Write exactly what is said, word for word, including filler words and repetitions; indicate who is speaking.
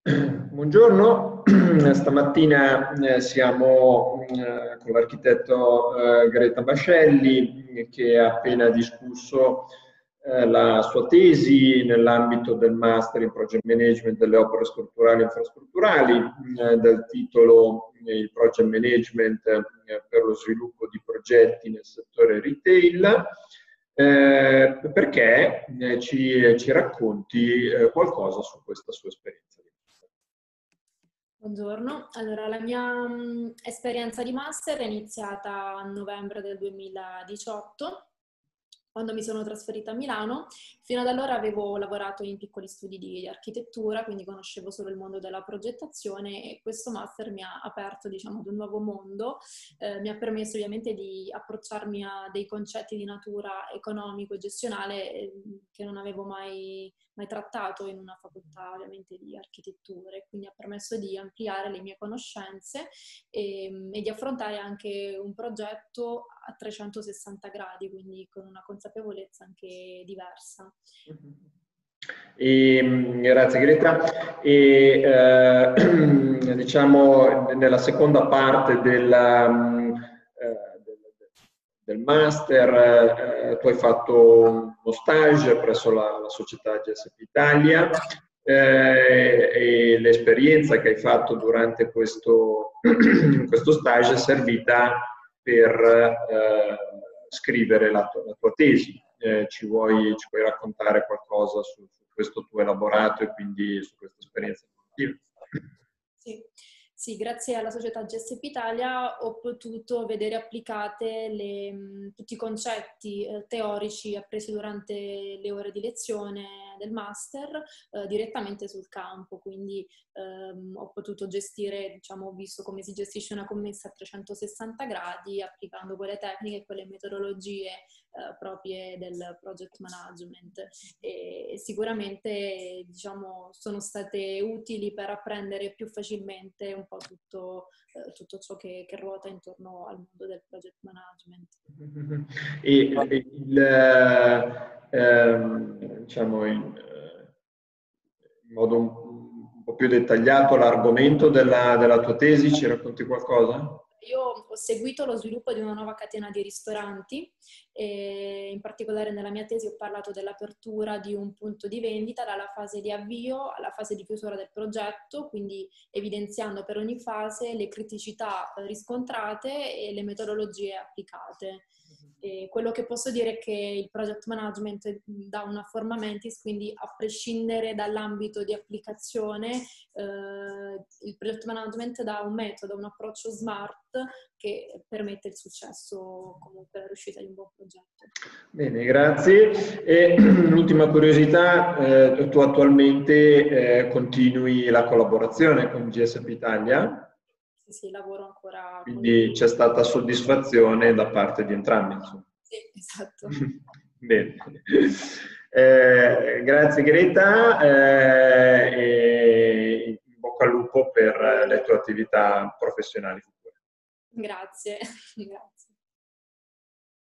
Speaker 1: Buongiorno, stamattina eh, siamo eh, con l'architetto eh, Greta Bascelli eh, che ha appena discusso eh, la sua tesi nell'ambito del Master in Project Management delle opere strutturali e infrastrutturali eh, dal titolo eh, il Project Management eh, per lo sviluppo di progetti nel settore retail. Eh, perché eh, ci, ci racconti eh, qualcosa su questa sua esperienza.
Speaker 2: Buongiorno, allora la mia mh, esperienza di master è iniziata a novembre del duemiladiciotto, quando mi sono trasferita a Milano. Fino ad allora avevo lavorato in piccoli studi di architettura, quindi conoscevo solo il mondo della progettazione, e questo master mi ha aperto, diciamo, ad un nuovo mondo. Eh, mi ha permesso ovviamente di approcciarmi a dei concetti di natura economico e gestionale eh, che non avevo mai, mai trattato in una facoltà ovviamente di architettura, e quindi ha permesso di ampliare le mie conoscenze e, e di affrontare anche un progetto a trecentosessanta gradi, quindi con una consapevolezza anche diversa.
Speaker 1: E, grazie Greta. E eh, diciamo nella seconda parte della, eh, del, del master eh, tu hai fatto uno stage presso la, la società G S P Italia eh, e l'esperienza che hai fatto durante questo, questo stage è servita per eh, scrivere la, la tua tesi. Eh, ci, vuoi, ci vuoi raccontare qualcosa su, su questo tuo elaborato e quindi su questa esperienza formativa?
Speaker 2: Sì. Sì, grazie alla società G S P Italia ho potuto vedere applicate le, mh, tutti i concetti eh, teorici appresi durante le ore di lezione del master eh, direttamente sul campo, quindi ehm, ho potuto gestire, diciamo, ho visto come si gestisce una commessa a trecentosessanta gradi applicando quelle tecniche e quelle metodologie eh, proprie del project management, e, e sicuramente, diciamo, sono state utili per apprendere più facilmente un po' tutto, eh, tutto ciò che, che ruota intorno al mondo del project management.
Speaker 1: E il, ehm, diciamo, il, in modo un, un po' più dettagliato l'argomento della, della tua tesi, ci racconti qualcosa?
Speaker 2: Io ho seguito lo sviluppo di una nuova catena di ristoranti e in particolare nella mia tesi ho parlato dell'apertura di un punto di vendita dalla fase di avvio alla fase di chiusura del progetto, quindi evidenziando per ogni fase le criticità riscontrate e le metodologie applicate. E quello che posso dire è che il project management dà una forma mentis, quindi a prescindere dall'ambito di applicazione, eh, il project management dà un metodo, un approccio smart che permette il successo, comunque la riuscita di un buon progetto.
Speaker 1: Bene, grazie. E l'ultima curiosità, eh, tu attualmente eh, continui la collaborazione con G S P Italia?
Speaker 2: Sì, sì, lavoro ancora
Speaker 1: Quindi
Speaker 2: con...
Speaker 1: c'è stata soddisfazione da parte di entrambi, insomma.
Speaker 2: Sì, esatto.
Speaker 1: Bene. Eh, grazie Greta eh, e in bocca al lupo per le tue attività professionali future.
Speaker 2: Grazie. Grazie.